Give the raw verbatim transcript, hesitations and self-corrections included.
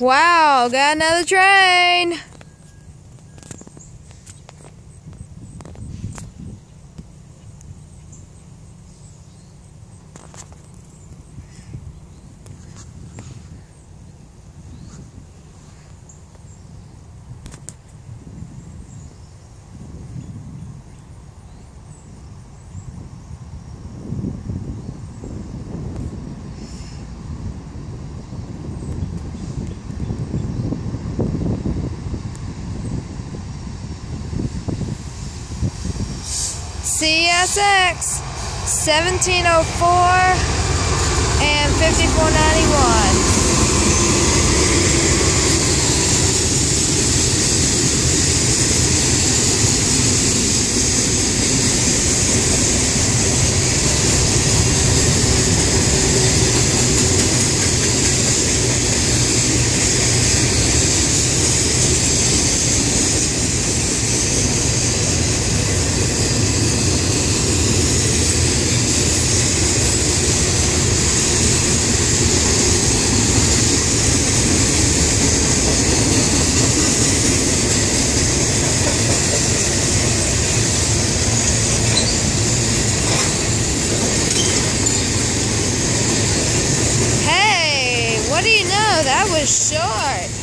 Wow, got another train. C S X seventeen oh four and fifty-four ninety-one. What do you know? That was short.